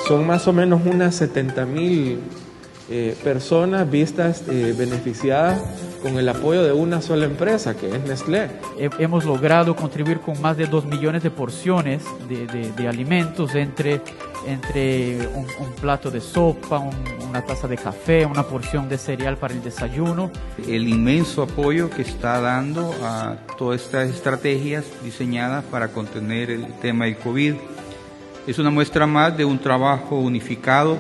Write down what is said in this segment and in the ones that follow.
son más o menos unas 70.000 personas vistas beneficiadas con el apoyo de una sola empresa, que es Nestlé. Hemos logrado contribuir con más de 2 millones de porciones de alimentos entre un plato de sopa, una taza de café, una porción de cereal para el desayuno. El inmenso apoyo que está dando a todas estas estrategias diseñadas para contener el tema del COVID. Es una muestra más de un trabajo unificado.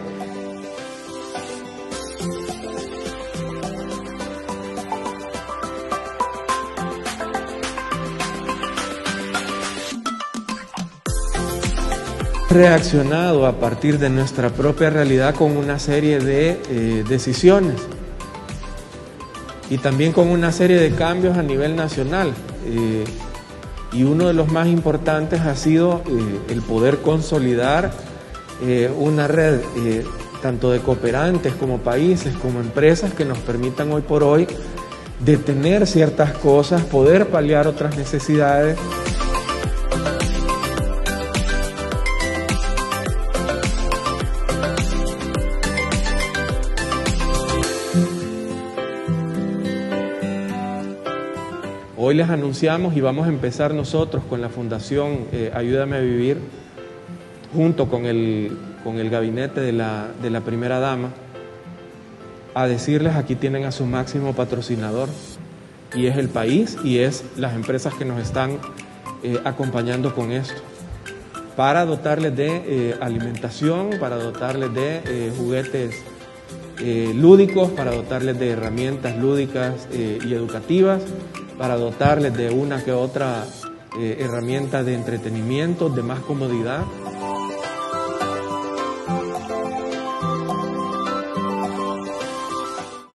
Reaccionado a partir de nuestra propia realidad con una serie de decisiones y también con una serie de cambios a nivel nacional, y uno de los más importantes ha sido el poder consolidar una red tanto de cooperantes como países como empresas que nos permitan hoy por hoy detener ciertas cosas, poder paliar otras necesidades. Hoy les anunciamos y vamos a empezar nosotros con la Fundación Ayúdame a Vivir, junto con el gabinete de la primera dama, a decirles: aquí tienen a su máximo patrocinador, y es el país y es las empresas que nos están acompañando con esto, para dotarles de alimentación, para dotarles de juguetes lúdicos, para dotarles de herramientas lúdicas y educativas, para dotarles de una que otra herramienta de entretenimiento, de más comodidad.